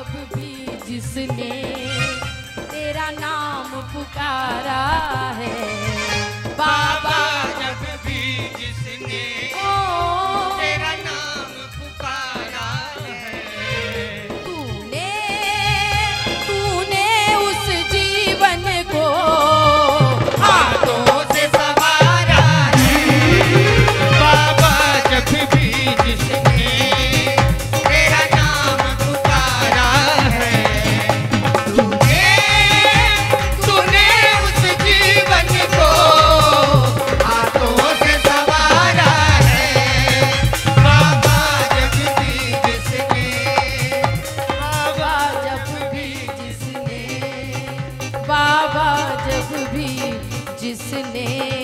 जब भी जिसने तेरा नाम पुकारा है, बाबा जब भी जिसने तेरा नाम पुकारा है, तूने उस जीवन को हाथों से संवारा है। बाबा जब भी जिसने तेरा नाम पुकारा है, तूने उस जीवन को हाथों से संवारा है। बाबा जब भी जिसने बाबा जब भी जिसने